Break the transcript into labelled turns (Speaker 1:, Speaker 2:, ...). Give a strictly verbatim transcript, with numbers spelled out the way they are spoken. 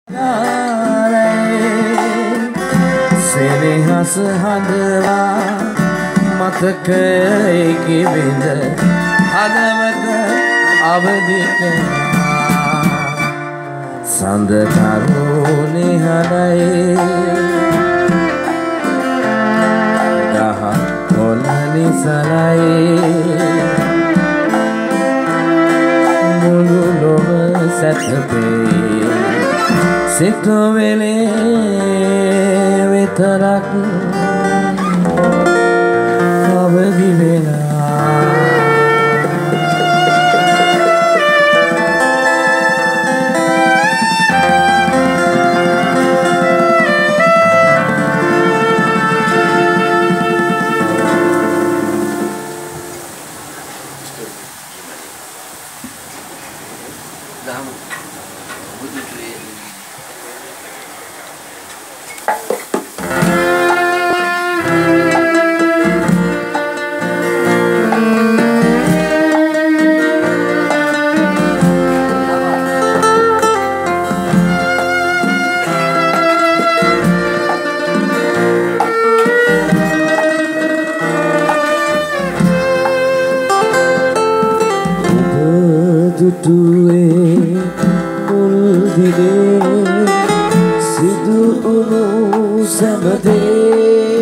Speaker 1: සෙනෙහස හදවා මතකයේ කිවිඳ හදවත අවදි කළා සඳ තරුණි හදයි දහ කොළනි සලයි මුළු ලොව සැතපේ සිත වෙලේ විතරක් අවදි වෙලා දුටුවේ මුල්දිනේ සිදු වුණු සැමදේ